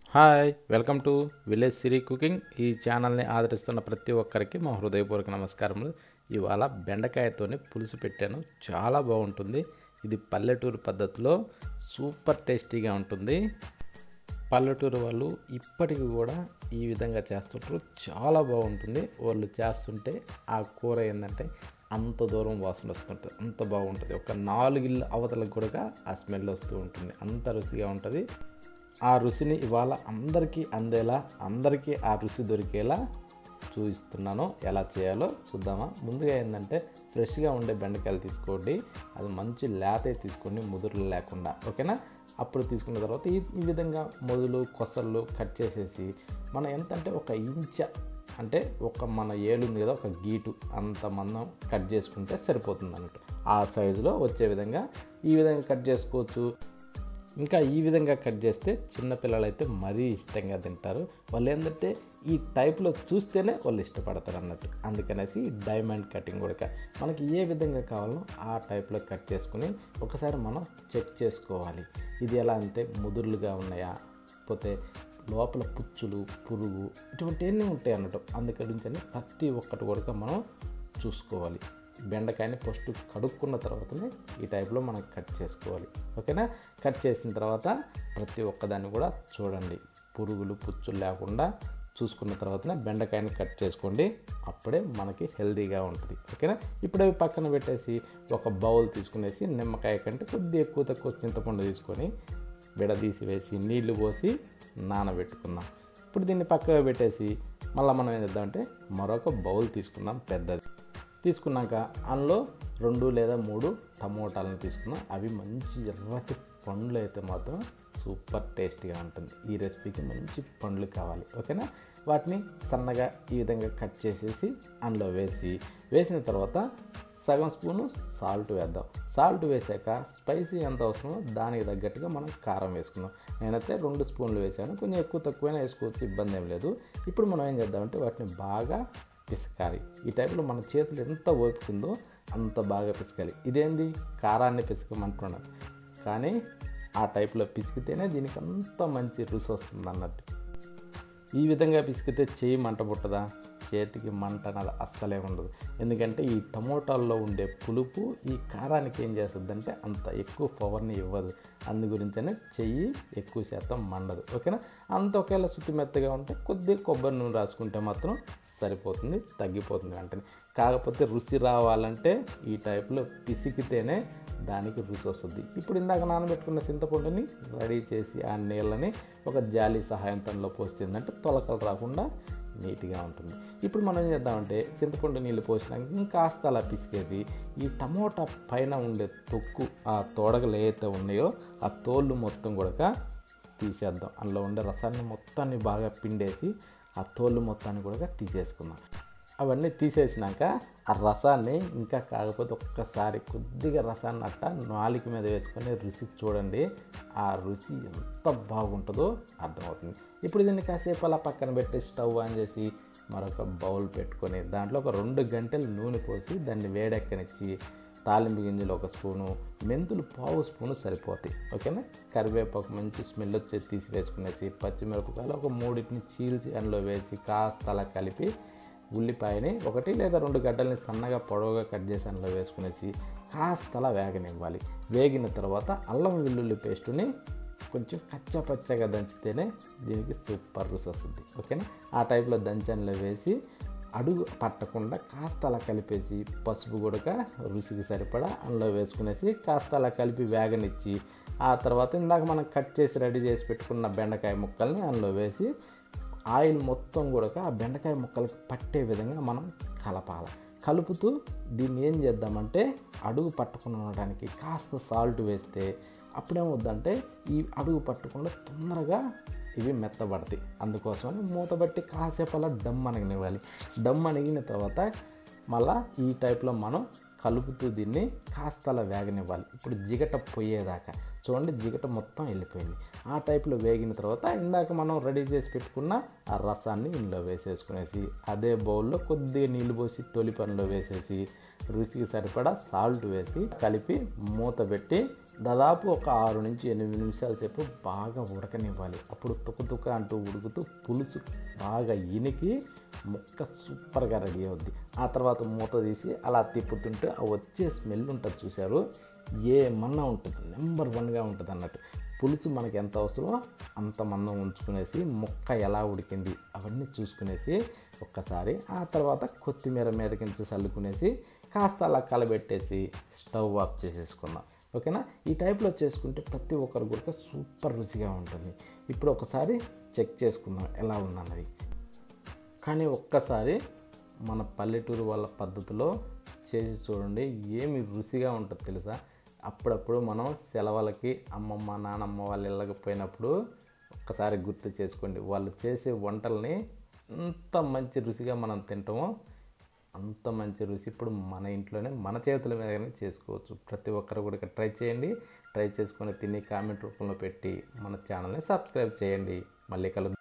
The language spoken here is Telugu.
Hi welcome to village Siri cooking. ఈ ఛానల్ని ఆదరిస్తున్న ప్రతి ఒక్కరికి మా హృదయపూర్వక నమస్కారములు. ఇవాళ బెండకాయతోని పులుసు పెట్టాను, చాలా బాగుంటుంది. ఇది పల్లెటూరు పద్ధతిలో సూపర్ టేస్టీగా ఉంటుంది. పల్లెటూరు వాళ్ళు ఇప్పటికి కూడా ఈ విధంగా చేస్తుంటారు, చాలా బాగుంటుంది. వాళ్ళు చేస్తుంటే ఆ కూర ఏంటంటే అంత దూరం వాసన వస్తుంటుంది, అంత బాగుంటుంది. ఒక 4 ఇళ్ళ అవతలకు కూడా ఆ స్మెల్ వస్తూ ఉంటుంది, అంత రుచిగా ఉంటుంది. ఆ రుచిని ఇవాళ అందరికీ అందేలా, అందరికీ ఆ రుచి దొరికేలా చూపిస్తున్నాను. ఎలా చేయాలో చూద్దామా. ముందుగా ఏంటంటే ఫ్రెష్గా ఉండే బెండకాయలు తీసుకోండి, అది మంచి లేతే తీసుకోండి, ముదురులు లేకుండా, ఓకేనా. అప్పుడు తీసుకున్న తర్వాత ఈ విధంగా మొదలు కొసళ్ళు కట్ చేసేసి మనం ఎంతంటే 1 ఇంచ్ అంటే మన ఏలు ఉంది కదా, 1 గీటు అంత మందం కట్ చేసుకుంటే సరిపోతుంది అన్నట్టు. ఆ సైజులో వచ్చే విధంగా ఈ విధంగా కట్ చేసుకోవచ్చు. ఇంకా ఈ విధంగా కట్ చేస్తే చిన్నపిల్లలు అయితే మరీ ఇష్టంగా తింటారు. వాళ్ళు ఏంటంటే ఈ టైప్లో చూస్తేనే వాళ్ళు ఇష్టపడతారు అన్నట్టు. అందుకనేసి డైమండ్ కటింగ్ కూడా మనకి ఏ విధంగా కావాలో ఆ టైప్లో కట్ చేసుకుని ఒకసారి మనం చెక్ చేసుకోవాలి. ఇది ఎలా అంటే ముదురులుగా ఉన్నాయా, పోతే లోపల పుచ్చులు పురుగు ఇటువంటివన్నీ ఉంటాయి అన్నట్టు. అందుకని ప్రతి ఒక్కటి కూడా మనం చూసుకోవాలి. బెండకాయని ఫస్ట్ కడుక్కున్న తర్వాతనే ఈ టైప్లో మనం కట్ చేసుకోవాలి, ఓకేనా. కట్ చేసిన తర్వాత ప్రతి ఒక్కదాన్ని కూడా చూడండి, పురుగులు పుచ్చులు లేకుండా చూసుకున్న తర్వాతనే బెండకాయని కట్ చేసుకోండి. అప్పుడే మనకి హెల్తీగా ఉంటుంది, ఓకేనా. ఇప్పుడు అవి పక్కన పెట్టేసి ఒక బౌల్ తీసుకునేసి నిమ్మకాయ కంటే కొద్దిగా ఎక్కువ తక్కువ చింతపండు తీసుకొని విడదీసి వేసి నీళ్లు పోసి నానబెట్టుకుందాం. ఇప్పుడు దీన్ని పక్కగా పెట్టేసి మళ్ళీ మనం ఏం చేద్దామంటే మరొక బౌల్ తీసుకుందాం పెద్దది. తీసుకున్నాక అందులో 2 లేదా 3 టమోటాలను తీసుకున్నాం. అవి మంచి ఎర్రటి పండ్లు అయితే మాత్రం సూపర్ టేస్టీగా ఉంటుంది. ఈ రెసిపీకి మంచి పండ్లు కావాలి, ఓకేనా. వాటిని సన్నగా ఈ విధంగా కట్ చేసేసి అందులో వేసిన తర్వాత సగం స్పూను సాల్ట్ వేద్దాం. సాల్ట్ వేసాక స్పైసీ ఎంత అవసరమో దానికి తగ్గట్టుగా మనం కారం వేసుకుందాం. నేనైతే 2 స్పూన్లు వేసాను, కొంచెం ఎక్కువ తక్కువైనా వేసుకోవచ్చు, ఇబ్బంది ఏం లేదు. ఇప్పుడు మనం ఏం చేద్దామంటే వాటిని బాగా పిసకాలి. ఈ టైప్లో మన చేతులు ఎంత ఓపుతుందో అంత బాగా పిసకాలి. ఇదేంది కారాన్ని పిసకమంటున్నాను, కానీ ఆ టైప్లో పిసికితేనే దీనికి అంత మంచి రుచి వస్తుంది అన్నట్టు. ఈ విధంగా పిసికితే చేయి మంట పుట్టదా, చేతికి మంట అనేది అస్సలే ఉండదు. ఎందుకంటే ఈ టమోటాల్లో ఉండే పులుపు ఈ కారానికి ఏం చేస్తుందంటే అంత ఎక్కువ పవర్ని ఇవ్వదు. అందు గురించనే చెయ్యి ఎక్కువ శాతం మండదు, ఓకేనా. అంత ఒకేలా శుద్ధి మెత్తగా ఉంటే కొద్దిగా కొబ్బరి నూనె రాసుకుంటే మాత్రం సరిపోతుంది, తగ్గిపోతుంది వెంటనే. కాకపోతే రుచి రావాలంటే ఈ టైప్లో పిసికితేనే దానికి రుచి వస్తుంది. ఇప్పుడు ఇందాక నానబెట్టుకున్న చింతపండుని రెడీ చేసి ఆ నీళ్ళని ఒక జాలి సహాయంతో పోస్తుందంటే తొలకలు రాకుండా నీట్గా ఉంటుంది. ఇప్పుడు మనం ఏం చేద్దామంటే చింతపండు నీళ్ళు పోసినాక ఇంకాస్త అలా పిసికేసి ఈ టమోటా పైన ఉండే తొక్కు, ఆ తోడగలు ఏవైతే ఉన్నాయో ఆ తోళ్ళు మొత్తం కూడా తీసేద్దాం. అందులో ఉండే రసాన్ని మొత్తాన్ని బాగా పిండేసి ఆ తోళ్ళు మొత్తాన్ని కూడా తీసేసుకుందాం. అవన్నీ తీసేసినాక ఆ రసాన్ని ఇంకా కాకపోతే ఒక్కసారి కొద్దిగా రసాన్ని అట్ట నాలుక మీద వేసుకొని రుచి చూడండి. ఆ రుచి ఎంత బాగుంటుందో అర్థమవుతుంది. ఇప్పుడు దీన్ని కాసేపు అలా పక్కన పెట్టి స్టవ్ ఆన్ చేసి మరొక బౌల్ పెట్టుకొని దాంట్లో ఒక 2 గంటలు నూనె పోసి దాన్ని వేడెక్కనిచ్చి తాలింపు గింజలు 1 స్పూను, మెంతులు 1/2 స్పూను సరిపోతాయి, ఓకేనా. కరివేపాకు మంచి స్మెల్ వచ్చేది తీసి వేసుకునేసి పచ్చిమిరపకాయలు ఒక 3 చీల్చి అందులో వేసి కాస్త అలా కలిపి ఉల్లిపాయని 1 లేదా 2 గడ్డల్ని సన్నగా పొడవుగా కట్ చేసి అందులో వేసుకునేసి కాస్త అలా వేగనివ్వాలి. వేగిన తర్వాత అల్లం వెల్లుల్లి పేస్టుని కొంచెం కచ్చపచ్చగా దంచితేనే దీనికి సూపర్ రుచి వస్తుంది, ఓకేనా. ఆ టైప్లో దంచి అందులో వేసి అడుగు పట్టకుండా కాస్త అలా కలిపేసి పసుపు కూడా రుచికి సరిపడా అందులో వేసుకునేసి కాస్త అలా కలిపి వేగనిచ్చి ఆ తర్వాత ఇందాక మనం కట్ చేసి రెడీ చేసి పెట్టుకున్న బెండకాయ ముక్కల్ని అందులో వేసి ఆయిల్ మొత్తం కూడా ఆ బెండకాయ ముక్కలకు పట్టే విధంగా మనం కలపాలి. కలుపుతూ దీన్ని ఏం చేద్దామంటే అడుగు పట్టకుండా ఉండడానికి కాస్త సాల్ట్ వేస్తే అప్పుడేమవుద్దంటే ఈ అడుగు పట్టకుండా తొందరగా ఇవి మెత్తబడతాయి. అందుకోసమని మూతబట్టి కాసేపు అలా దమ్ అనగనివ్వాలి. దమ్ అణిగిన తర్వాత మళ్ళీ ఈ టైప్లో మనం కలుపుతూ దీన్ని కాస్త అలా వేగనివ్వాలి. ఇప్పుడు జిగట పోయేదాకా చూడండి, జిగట మొత్తం వెళ్ళిపోయింది. ఆ టైప్లో వేగిన తర్వాత ఇందాక మనం రెడీ చేసి పెట్టుకున్న ఆ రసాన్ని ఇందులో వేసేసుకునేసి అదే బౌల్లో కొద్దిగా నీళ్ళు పోసి తొలి పనిలో వేసేసి రుచికి సరిపడా సాల్ట్ వేసి కలిపి మూత పెట్టి దాదాపు ఒక 6 నుంచి 8 నిమిషాల సేపు బాగా ఉడకనివ్వాలి. అప్పుడు తుక అంటూ ఉడుకుతూ పులుసు బాగా ఇనికి ముక్క సూపర్గా రెడీ అవుద్ది. ఆ తర్వాత మూత తీసి అలా తిప్పుతుంటే ఆ వచ్చే స్మెల్ ఉంటుంది చూశారు, ఏమన్నా ఉంటుంది, నెంబర్ 1గా ఉంటుంది అన్నట్టు. పులుసు మనకి ఎంత అవసరమో అంత మందం ఉంచుకునేసి ముక్క ఎలా ఉడికింది అవన్నీ చూసుకునేసి ఒక్కసారి ఆ తర్వాత కొత్తిమీర మీదకించి చల్లుకునేసి కాస్త అలా కలబెట్టేసి స్టవ్ ఆఫ్ చేసేసుకుందాం. ఓకేనా? ఈ టైప్లో చేసుకుంటే ప్రతి ఒక్కరు కూడా సూపర్ రుచిగా ఉంటుంది. ఇప్పుడు ఒకసారి చెక్ చేసుకుందాం ఎలా ఉందన్నది. కానీ ఒక్కసారి మన పల్లెటూరు వాళ్ళ పద్ధతిలో చేసి చూడండి, ఏమి రుచిగా ఉంటుంది తెలుసా. అప్పుడప్పుడు మనం సెలవులకి అమ్మమ్మ నానమ్మ వాళ్ళ ఇళ్ళకి పోయినప్పుడు ఒక్కసారి గుర్తు చేసుకోండి, వాళ్ళు చేసే వంటల్ని ఎంత మంచి రుచిగా మనం తింటామో అంత మంచి రుచి ఇప్పుడు మన ఇంట్లోనే మన చేతుల మీదనే చేసుకోవచ్చు. ప్రతి ఒక్కరు కూడా ట్రై చేయండి. ట్రై చేసుకొని తిని కామెంట్ రూపంలో పెట్టి మన ఛానల్ని సబ్స్క్రైబ్ చేయండి. మళ్ళీ కలుద్దాం.